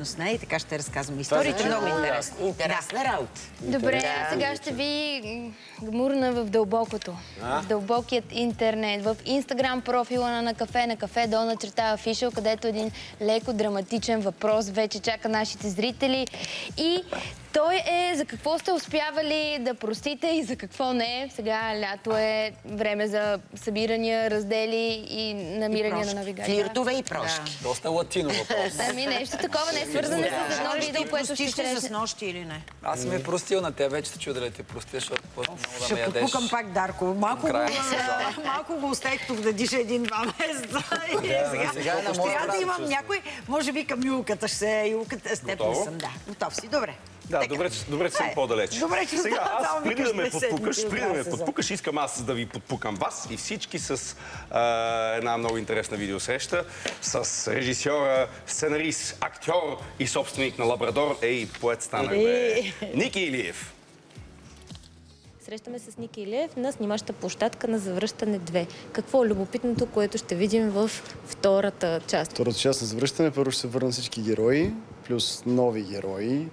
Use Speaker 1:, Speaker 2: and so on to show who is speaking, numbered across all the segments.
Speaker 1: с нея и така ще разказваме историите. Много интересно.
Speaker 2: Интересна работа.
Speaker 3: Добре, сега ще ви гмурна в дълбокото. В дълбокият интернет. В Инстаграм профила на Кафе _Official, където един леко драматичен въпрос вече чака нашите зрители. И той е за какво сте успявали да простите и за какво не. Сега лято е време за събирания, раздели и намирания на навигатора.
Speaker 2: Флиртове и прошки.
Speaker 4: Доста латино въпрос.
Speaker 3: Ами нещо такова не е свързано с едно видео, което ще
Speaker 1: простиш ли за снощи или не?
Speaker 4: Аз съм просто простил на теб, вече те чуя дали те простиш, защото много да ме
Speaker 1: Ще
Speaker 4: ядеш.
Speaker 1: подпукам пак Дарко. Малко го оставих тук да диша 1-2 месеца. Сега трябва да имам някой, може би към Юлката ще се... Юлката с теб не съм, да. Готов си, добре.
Speaker 5: Да, добре, че съм по-далеч.
Speaker 1: Сега,
Speaker 5: аз преди да ме подпукаш, искам аз да ви подпукам вас и всички с една много интересна видеосреща с режисьора, сценарист, актьор и собственик на Лабрадор. Ей, поет станах, бе. Ники Илиев.
Speaker 6: Срещаме с Ники Илиев на снимащата площадка на Завръщане 2. Какво е любопитното, което ще видим в втората част?
Speaker 7: Втората част на Завръщане първо ще се върнат всички герои, плюс нови герои.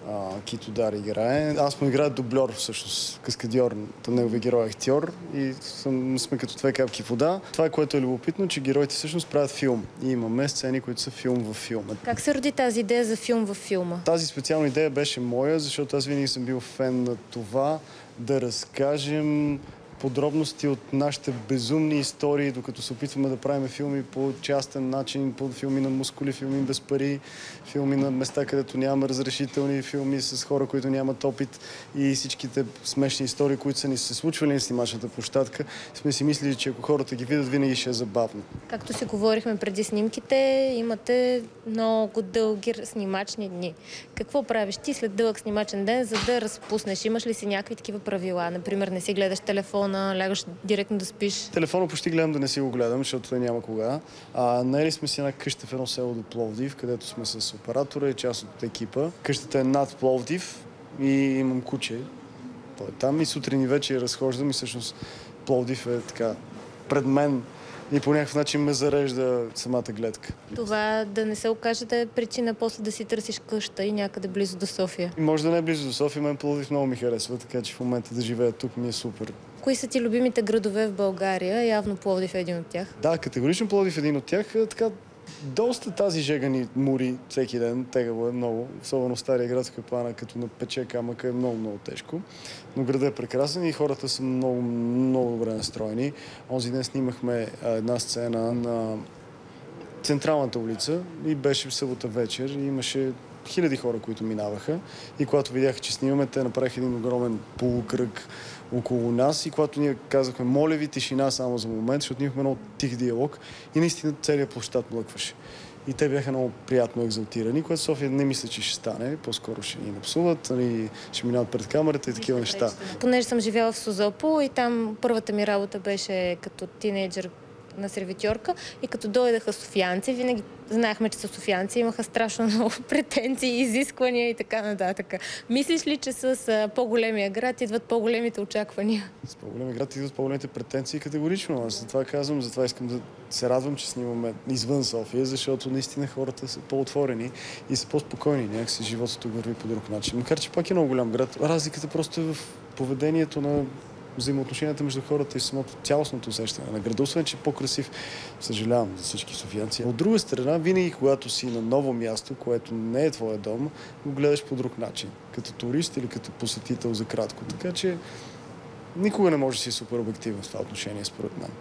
Speaker 7: Кито Дар играе. Аз му играя дубльор, всъщност, каскадьор, неговия герой е актьор и сме като две капки вода. Това, което е любопитно, че героите всъщност правят филм. И имаме сцени, които са филм във филма.
Speaker 6: Как се роди тази идея за филм във филма?
Speaker 7: Тази специална идея беше моя, защото аз винаги съм бил фен на това да разкажем подробности от нашите безумни истории, докато се опитваме да правим филми по частен начин, по филми на мускули, филми без пари, филми на места, където нямаме разрешителни, филми с хора, които нямат опит и всичките смешни истории, които са ни се случвали на снимачната площадка, сме си мислили, че ако хората ги видят, винаги ще е забавно.
Speaker 6: Както си говорихме преди снимките, имате много дълги снимачни дни. Какво правиш ти след дълъг снимачен ден, за да разпуснеш? Имаш ли си някакви такива правила? Например, не си гледаш телефона, лягаш директно да спиш? Телефона
Speaker 7: почти гледам да не си го гледам, защото той няма кога. Наели сме си една къща в едно село до Пловдив, където сме с оператора и част от екипа. Къщата е над Пловдив и имам куче. Той е там и сутрин и вечер разхождам и всъщност Пловдив е така пред мен и по някакъв начин ме зарежда самата гледка.
Speaker 6: Това да не се окаже да е причина после да си търсиш къща и някъде близо до София.
Speaker 7: И може да не е близо до София, мен Пловдив много ми харесва, така че в момента да живея тук ми е супер.
Speaker 6: Кои са ти любимите градове в България? Явно Пловдив е един от тях.
Speaker 7: Да, категорично Пловдив е един от тях. Така, доста тази жега ни мури всеки ден. Тегаво е много. Особено Стария град в Капана, като напече камъка е много тежко. Но градът е прекрасен и хората са много добре настроени. Онзи ден снимахме една сцена на централната улица и беше в събота вечер и имаше хиляди хора, които минаваха. И когато видяха, че снимаме, те направиха един огромен полукръг около нас и когато ние казахме, моля ви, тишина само за момент, защото ние имахме много тих диалог и наистина целият площад млъкваше. И те бяха много приятно екзалтирани, което София не мисля, че ще стане. По-скоро ще ни напсуват, ще минават пред камерата и такива неща.
Speaker 6: Понеже съм живяла в Созопол и там първата ми работа беше като тинейджър на сервитьорка и като дойдаха софиянци, винаги знаехме, че са софиянци, имаха страшно много претенции, изисквания и така нататък. Мислиш ли, че с по-големия град идват по-големите очаквания?
Speaker 7: С по-големия град идват по-големите претенции категорично. Аз за това казвам, затова искам да се радвам, че снимаме извън София, защото наистина хората са по-отворени и са по-спокойни. Някакси животът тук върви по друг начин. Макар че пак е много голям град. Разликата просто е в поведението на взаимоотношенията между хората и самото цялостното усещане на града. Освен, че е по-красив, съжалявам за всички софиянци. От друга страна, винаги когато си на ново място, което не е твоя дом, го гледаш по друг начин. Като турист или като посетител за кратко. Така че никога не може да си супер обективен в това отношение, според мен.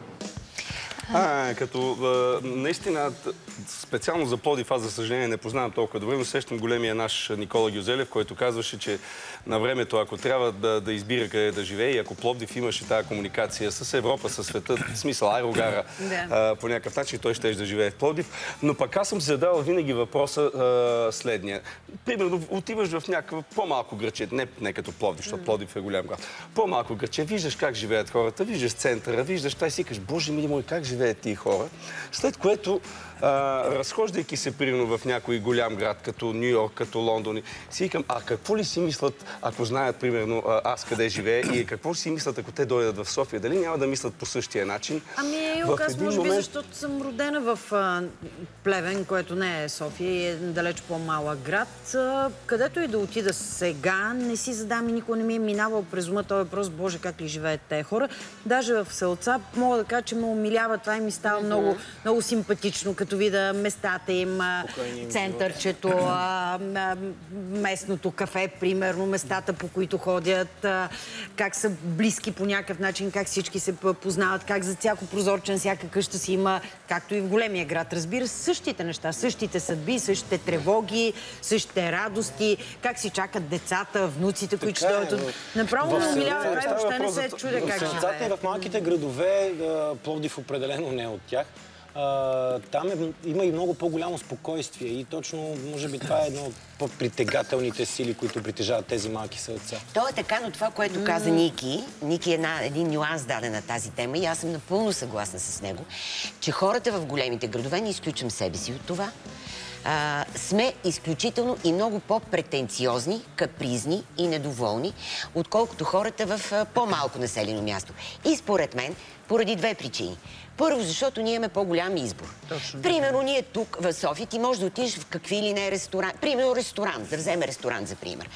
Speaker 5: Като наистина, специално за Пловдив, аз за съжаление не познавам толкова добре, но сещам големия наш Никола Гюзелев, който казваше, че на времето, ако трябва да избира къде да живее и ако Пловдив имаше тази комуникация с Европа, с света, в смисъл аерогара, по някакъв начин той ще да живее в Пловдив. Но пък аз съм си задавал винаги въпроса следния. Примерно, отиваш в някакво по-малко граче, не като Пловдив, защото Пловдив е голям град. По-малко граче, виждаш как живеят хората, виждаш центъра, виждаш, той си кажеш, боже мили мой, как живеят тия хора. След което разхождайки се примерно в някой голям град, като Ню Йорк, като Лондон, си викам, какво ли си мислят, ако знаят примерно аз къде живея и какво си мислят, ако те дойдат в София? Дали няма да мислят по същия начин?
Speaker 1: Аз може би, защото съм родена в Плевен, което не е София и е далеч по-малък град. Където и да отида сега, не си задам и никога не ми е минавал през ума този въпрос, боже, как ли живеят те хора. Даже в селца мога да кажа, че ме умилява това и ми става много, много симпатично, като видя местата им, центърчето, местното кафе, примерно, местата, по които ходят, как са близки по някакъв начин, как всички се познават, как за всяко прозорче на всяка къща си има, както и в големия град, разбира се, същите неща, същите съдби, същите тревоги, същите радости, как си чакат децата, внуците, които ще дойдат. Направо ме умилява това и въобще не се чудя как живее.
Speaker 2: В селцата в малките градове, Пловдив определено не е от тях, там има и много по-голямо спокойствие и точно, може би, това е едно от по-притегателните сили, които притежават тези малки селца.
Speaker 8: То е така, но това, което каза Ники един нюанс даде на тази тема и аз съм напълно съгласна с него, че хората в големите градове, не изключвам себе си от това, сме изключително и много по-претенциозни, капризни и недоволни, отколкото хората в по-малко населено място. И според мен, поради две причини. Първо, защото ние имаме по-голям избор. Примерно, ние тук в София, ти можеш да отидеш в какви ли не ресторант. Примерно ресторант, да вземе ресторант за пример.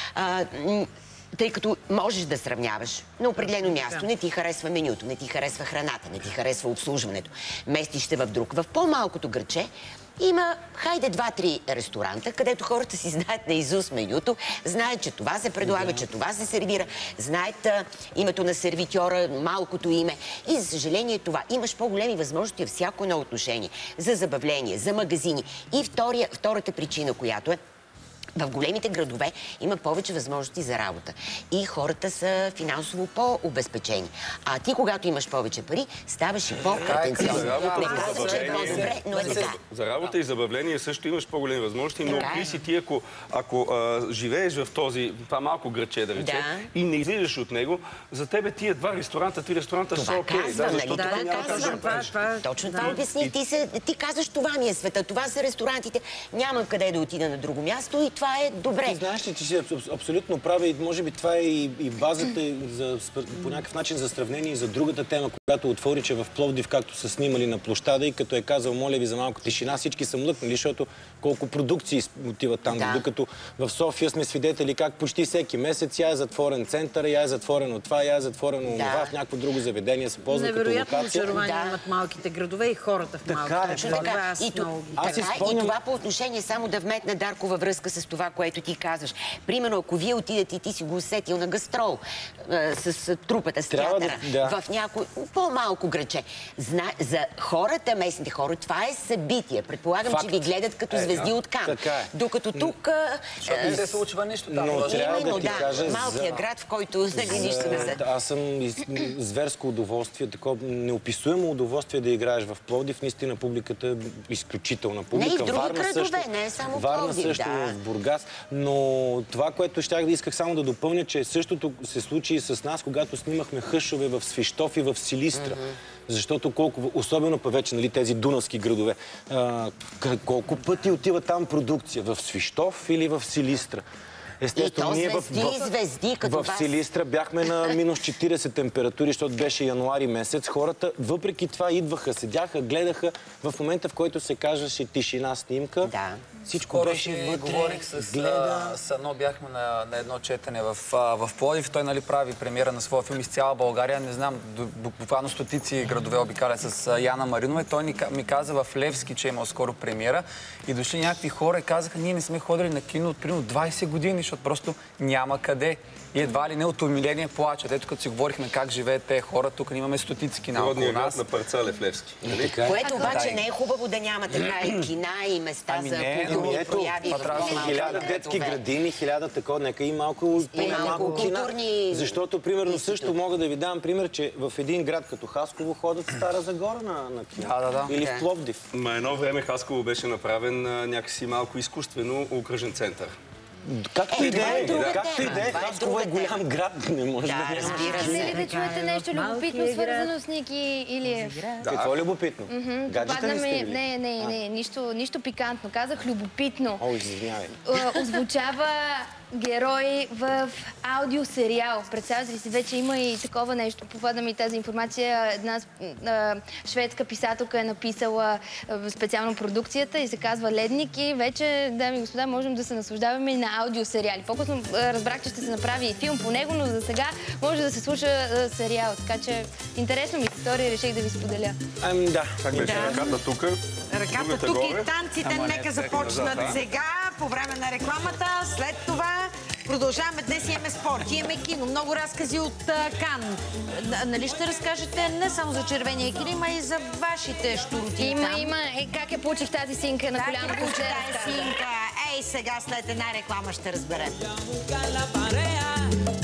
Speaker 8: Тъй като можеш да сравняваш на определено място, не ти харесва менюто, не ти харесва храната, не ти харесва обслужването. Местиш се в друг. В по-малкото градче има, хайде, 2-3 ресторанта, където хората си знаят наизуст менюто, знаят, че това се предлага, че това се сервира, знаят името на сервитьора, малкото име. И, за съжаление, това. Имаш по-големи възможности във всяко едно отношение. За забавление, за магазини. И втората причина, която е, в големите градове има повече възможности за работа. И хората са финансово по-обезпечени. А ти, когато имаш повече пари, ставаш и по-претенциозен. Не казвам, че е по-добре, но е така.
Speaker 5: За работа и забавление също имаш по-големи възможности, но Криси, ти ако живееш в това малко градче, да речем, и не излизаш от него, за тебе тия 2 ресторанта, 3 ресторанта са окей.
Speaker 8: Точно това обясни. Ти казваш, това ми е света, това са ресторантите, няма къде да отида на друго място и това е добре.
Speaker 2: Ти знаеш ли, че си абсолютно права и може би това е и базата по някакъв начин за сравнение и за другата тема, която отвори, че в Пловдив, както са снимали на площада и като е казал, моля ви за малко тишина, всички са млъкнали, защото колко продукции отиват там. Да. Докато в София сме свидетели как почти всеки месец я е затворен център, я е затворено това, я е затворено това, в някакво друго заведение се ползва като локация.
Speaker 1: Невероятно очарование имат малките градове и хората в малките градове.
Speaker 8: И това по отношение, само да вметна, Дарко, във връзка с това, което ти казваш. Примерно, ако вие отидете и ти си го усетил на гастрол с трупата, с театъра, в някой по-малко граче. За хората, местните хора, това е събитие. Предполагам, че ви гледат като звезди от Кан. Докато тук...
Speaker 4: Защото не се случва нищо там.
Speaker 2: Но трябва да ти кажа...
Speaker 8: Малкия град, в който нищо не се...
Speaker 2: Аз съм зверско удоволствие, такова неописуемо удоволствие да играеш в Пловдив. Наистина публиката е изключителна публика.
Speaker 8: Не, и в други градове, не е само Пловдив.
Speaker 2: Варна също, в Бургас. Но това, което исках само да допълня, че същото се случи и с нас, когато снимахме хъшове в Свищов и в Силистра. Защото особено вече, нали, тези дунавски градове, колко пъти отива там продукция? В Свищов или в Силистра? Естествено, ние в Силистра бяхме на минус 40 температури, защото беше януари месец. Хората, въпреки това, идваха, седяха, гледаха. В момента, в който се казваше тишина, снимка, всичко беше вътре.
Speaker 4: Говорих с Сано, бяхме на едно четене в Пловдив. Той, нали, прави премиера на своя филм из цяла България. Не знам, буквално стотици градове обикаля с Яна Маринова. И той ми каза в Левски, че е имал скоро премиера. И дошли някакви хора и казаха, ние не сме ходили на кино от примерно 20 години, защото просто няма къде. И едва ли не от умиление плачат. Ето като си говорихме как живеят те хора, тук имаме стотици кина около нас.
Speaker 5: На парцале в Левски.
Speaker 8: Което обаче не е хубаво да няма така и кина и места за културни прояви.
Speaker 2: 1000 детски градини, 1000 такова, нека и малко кина. Защото, примерно, също мога да ви дам пример, че в един град като Хасково ходят Стара Загора на кино. Или в Пловдив.
Speaker 5: Едно време Хасково беше направен някакси малко изкуствено окръжен център.
Speaker 2: Както и да е.
Speaker 8: друга
Speaker 2: Както и
Speaker 8: тема.
Speaker 2: да е.
Speaker 8: Това е
Speaker 2: Хасково е
Speaker 8: друга
Speaker 2: голям град. Не може да
Speaker 8: Да,
Speaker 2: няма.
Speaker 8: разбира
Speaker 3: Искате ли
Speaker 8: се.
Speaker 3: да чуете нещо любопитно, свързано с Ники Илиев?
Speaker 2: Какво е любопитно? Гаджета
Speaker 3: Падна
Speaker 2: ли сте
Speaker 3: ми...
Speaker 2: били?
Speaker 3: Не, нищо пикантно. Казах любопитно.
Speaker 2: О, извинявай.
Speaker 3: Озвучава герой в аудиосериал. Представяте ли си, вече има и такова нещо. Попадна ми тази информация. Една шведска писателка е написала специално продукцията и се казва Ледник и вече, дами и господа, можем да се наслаждаваме и на аудиосериали. По-късно разбрах, че ще се направи и филм по него, но за сега може да се слуша сериал. Така че интересно ми история, реших да ви споделя.
Speaker 2: Да.
Speaker 5: Как беше ръката тук?
Speaker 1: Ръката тук и танците нека започнат сега, по време на рекламата. След това продължаваме. Днес имаме спорт, имаме кино, много разкази от Кан. Нали ще разкажете не само за червения килим, а и за вашите щуротини
Speaker 3: Има. Как я получих тази синка на коляно?
Speaker 1: Как я получих тази синка? Ей, сега след една реклама ще разберем.